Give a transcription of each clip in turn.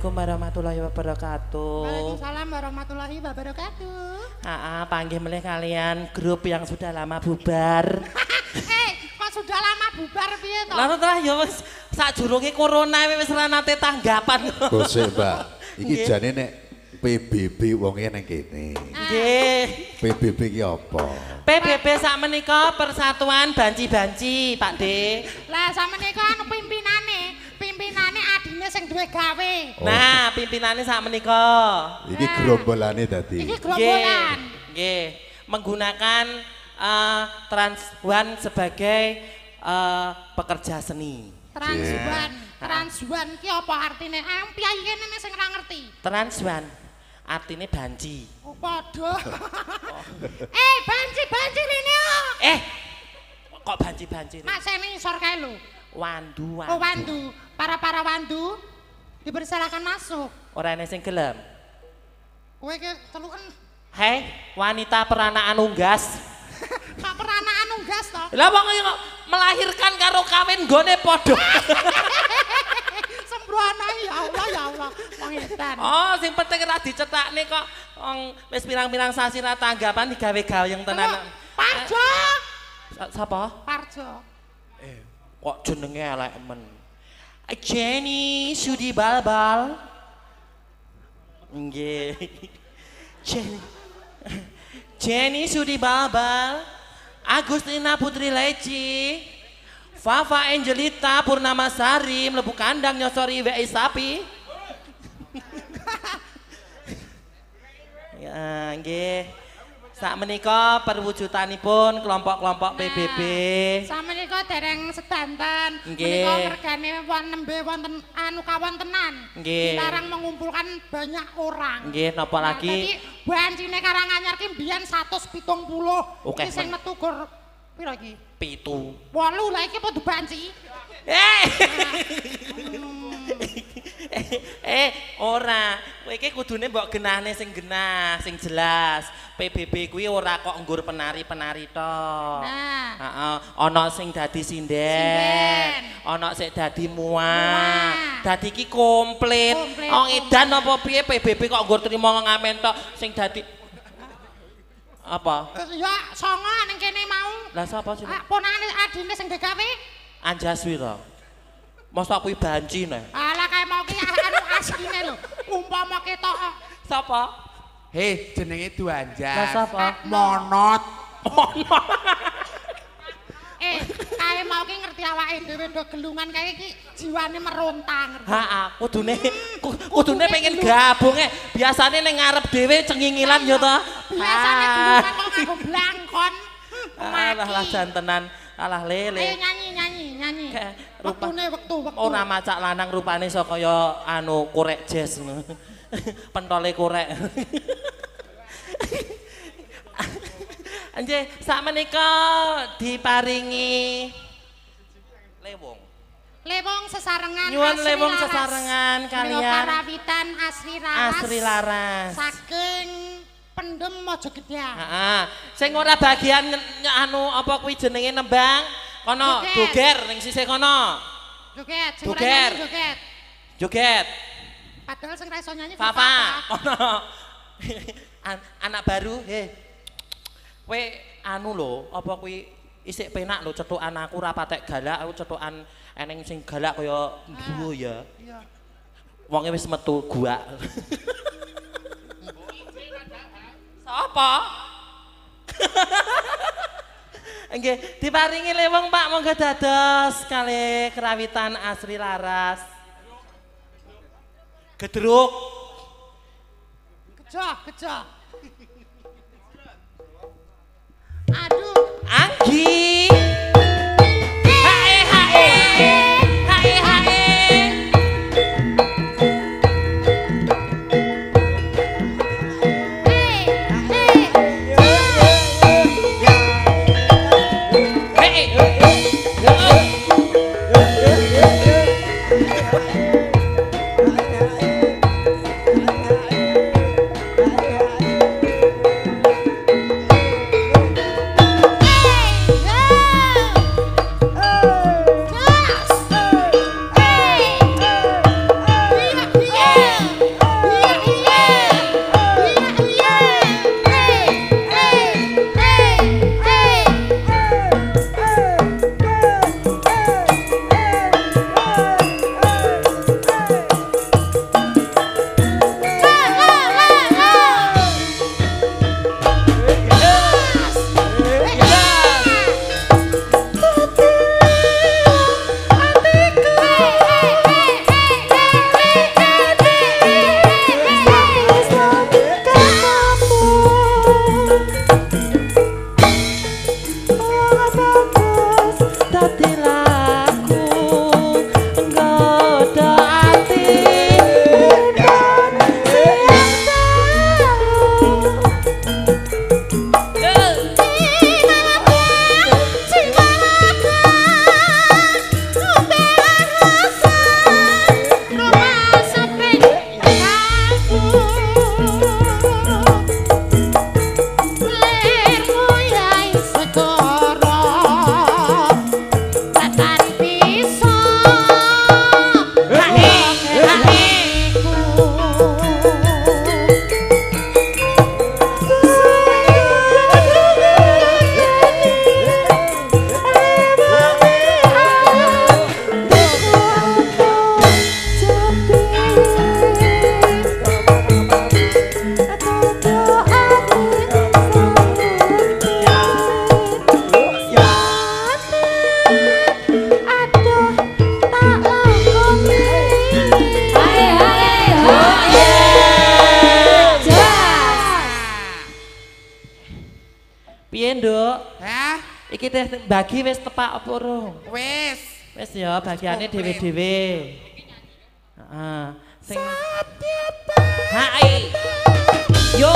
Assalamualaikum warahmatullahi wabarakatuh. Waalaikumsalam warahmatullahi wabarakatuh. Panggil melih kalian grup yang sudah lama bubar. Kok sudah lama bubar piye to? Lalu telah ya wis sakjroning corona wis ora nate tanggapan. Gosek, Mbak. Iki jane nek PBB wonge nang kene. Nggih. PBB ki apa? PBB sakmenika Persatuan Banci-Banci, Pak De. Lah sakmenika anu pimpinane adine sing duwe gawe. Nah, pimpinannya sakmenika. Iki gerombolane dadi. Iki gerombolan. Nggih. Menggunakan Trans One sebagai pekerja seni. Transwan ki apa artine? Piye kene sing ora ngerti. Trans One artine banci. Oh, padha. Banci rene. Kok banci-banci? Mak sene isor kae lho. Wandu. Oh, wandu. Para wandu dipersilakan masuk. Ora ana sing gelem. Kowe ki teluken. Hei, wanita peranaan unggas. Kok peranaan unggas to? Lah wong kok melahirkan karo kawin nggone padha. Sembrono ya Allah. Wong edan. Oh, sing penting ora dicetakne kok wis pirang-pirang sasi ra tanggapan digawe-gaweng tenan. Parjo. Sapa? Parjo. Kok jenenge elek men. Jenny Sudi Balbal. Nggih. Jenny Sudi Balbal, Agustina Putri Leci, Fafa Angelita Purnamasari mlebu kandang nyosori iweke sapi. Ya, nggih. Sakmenika perwujudanipun kelompok-kelompok PBB. Sakmenika dereng sedanten. Nggih. Menika mergane nembe wonten anu kawontenan. Nggih. Dilarang mengumpulkan banyak orang. Nggih, napa lagi? Jadi bancine Karanganyar ki mbiyen 170. Oke, Iki sing metu gur pira iki? 7. 8 lah iki padha banci. Ora. Kowe iki kudune mbok genahne sing genah, sing jelas. PBB kuwi ora kok nggur penari-penari tok. Nah. Heeh, ana sing dadi sinden, ana sing dadi muah. Dadi iki komplit. Wong edan apa piye PBB kok nggur trimo ngamen tok sing dadi apa? Ya songo ning kene mau. Lah sapa sih? Ponakane adine sing gawe. Anjaswira. Mosok kuwi banci nek. Alah kae mau ki anu asline lho. Umpama ketok. Sapa? Hei, jenenge Duanjas. Lah sapa? Monot. Kae mau ki ngerti awake dhewe ndo gelungan kae iki jiwane meronta ngerti. Heeh, kudune pengen gabung biasane ning ngarep dhewe cengingilan ya to. Biasane gelungan kok nganggo blangkon. Alah jantenan, alah lele. Ayo nyanyi. Wektune wektu. Ora macak lanang rupane saka kaya anu korek jazz ngono. Pentole korek. Nggih, sakmenika diparingi lewong. Lewong sesarengan. Nyuwun lewong sesarengan kalian. Karawitan Asri Laras. Saking Pendem Mojogedah. Heeh. Sing ora bagian anu apa kuwi jenenge nembang, kono joger ning sisih kono. Joget. Joget. Padahal sing ra iso nyanyi Papa. Kono. Anak baru, kowe anu lho, apa kuwi isik penak lho cethukan aku ora patek galak, aku cethukan eneng sing galak kaya mbuh ya. Iya. Wonge wis metu guak. Sapa? Nggih, diparingi leweng Pak, monggo dados kalih kerawitan Asri Laras. Gedruk. Gejah. Aduh. Anggi. Piye, Nduk? Hah? Iki teh bagi wis tepak apa urung? Wis. Wis ya bagiane dhewe-dhewe. Heeh. Sing Hai. Yo.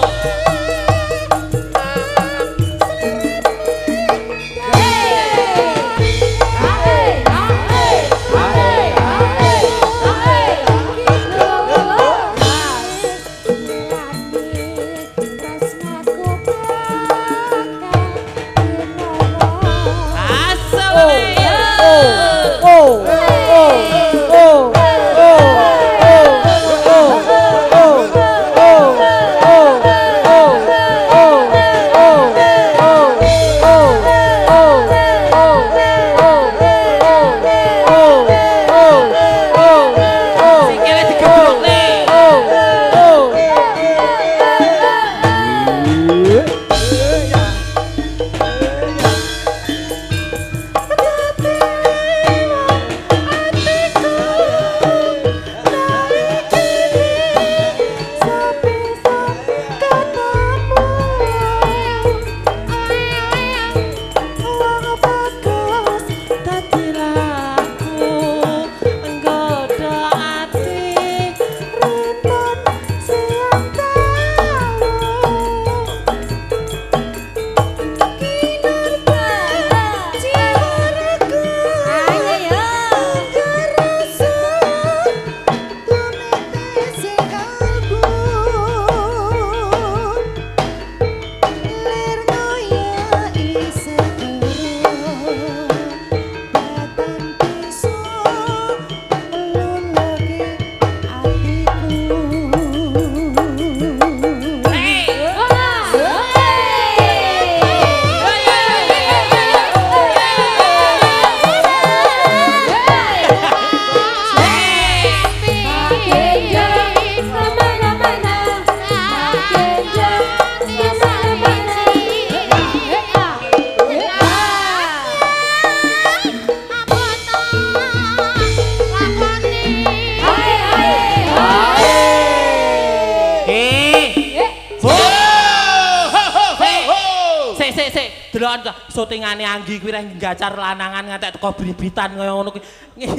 Delok syutingane Anggi kuwi reng gacar lanangan ngantek teko bribitan kaya ngono kuwi.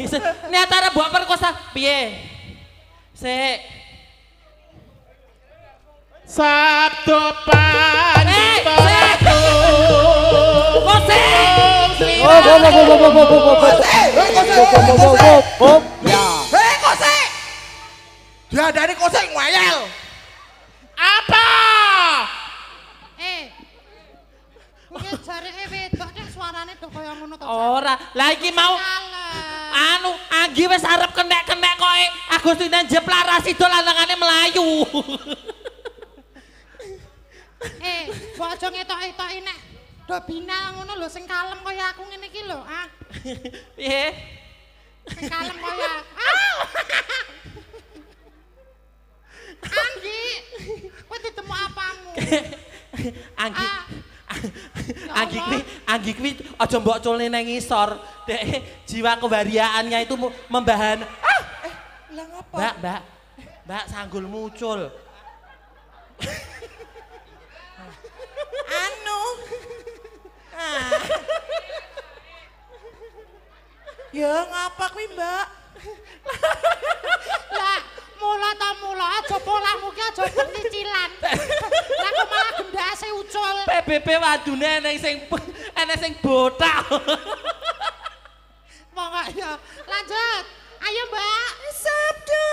Niat arep mbok perkosa piye? Sik. Sabtu panjitaku. Kose. Ya. Kose. Diadani kose ngwayel. Apa? Iki jareke wedok nek suarane do kaya ngono to. Ora, lah iki mau anu Anggi wis arep kenek-kenek koe Agustina jeplara sidol lanangane melayu. Mbok aja ngetok-etoki nek do binal ngono lho sing kalem kaya aku ngene iki lho, ah. Piye? Sing kalem kaya. Anggi, kowe ditemu apamu? Anggi kuwi aja mbok culne nang ngisor. Dek jiwa kewariaannya itu membahana. Lah ngapa? Mbak sanggul muncul. Anu. Ya ngapa kuwi, Mbak? Lah, mula aja polamu ki aja cicilan. Lah kok malah gendase ucul. PBB wadune eneng sing botak. Pokoknya lanjut. Ayo, Mbak. Sabtu